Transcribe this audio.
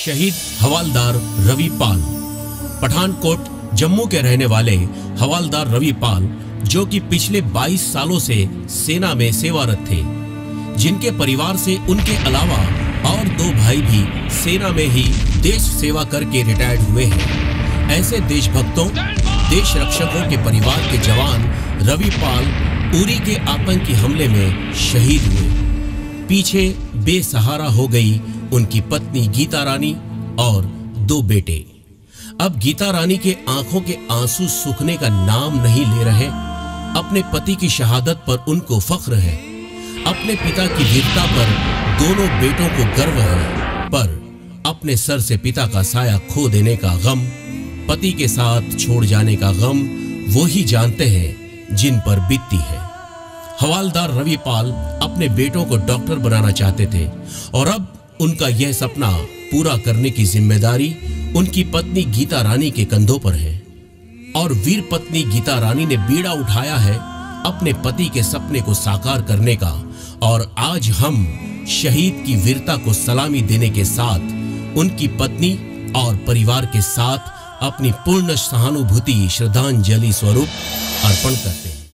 शहीद हवालदार रविपाल। पठानकोट जम्मू के रहने वाले हवालदार रविपाल, जो कि पिछले 22 सालों से सेना में सेवारत थे, जिनके परिवार से उनके अलावा और 2 भाई भी सेना में ही देश सेवा करके रिटायर्ड हुए हैं। ऐसे देशभक्तों, देश रक्षकों के परिवार के जवान रविपाल उरी के आतंकी हमले में शहीद हुए। पीछे बेसहारा हो गई उनकी पत्नी गीता रानी और 2 बेटे। अब गीता रानी के आंखों के आंसू सूखने का नाम नहीं ले रहे। अपने पति की शहादत पर उनको फख्र है, अपने पिता की वीरता पर दोनों बेटों को गर्व है, पर अपने सर से पिता का साया खो देने का गम, पति के साथ छोड़ जाने का गम वो ही जानते हैं जिन पर बीतती है। हवालदार रविपाल अपने बेटों को डॉक्टर बनाना चाहते थे और अब उनका यह सपना पूरा करने की जिम्मेदारी उनकी पत्नी गीता रानी के कंधों पर है। और वीर पत्नी गीता रानी ने बीड़ा उठाया है अपने पति के सपने को साकार करने का। और आज हम शहीद की वीरता को सलामी देने के साथ उनकी पत्नी और परिवार के साथ अपनी पूर्ण सहानुभूति श्रद्धांजलि स्वरूप अर्पण करते हैं।